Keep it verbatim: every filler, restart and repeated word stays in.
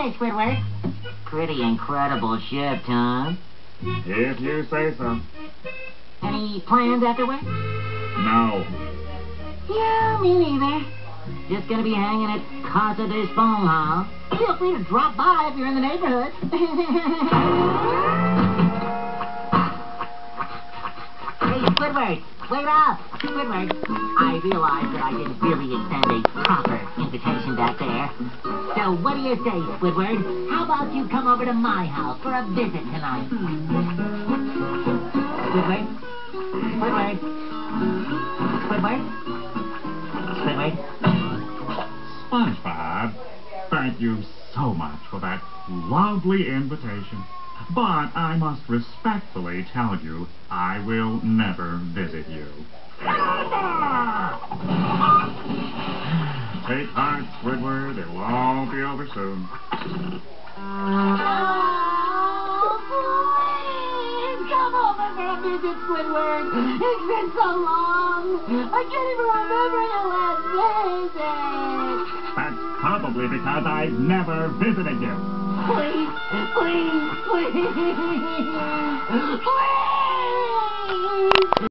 day, Squidward. Pretty incredible ship, Tom. If you say so. Any plans afterward? No. Yeah, me neither. Just gonna be hanging at Casa de Spongebob. Feel free to drop by if you're in the neighborhood. Hey, Squidward, wait up! Squidward, I realize that I didn't really extend a proper invitation back there. So what do you say, Squidward? How about you come over to my house for a visit tonight? Squidward? Squidward? Squidward? Squidward? SpongeBob, thank you so much for that lovely invitation. But I must respectfully tell you, I will never visit you. Take heart, Squidward. It'll all be over soon. Oh, please, come over for a visit, Squidward. It's been so long. I can't even remember your last visit. That's probably because I've never visited you. Please, please, please, please.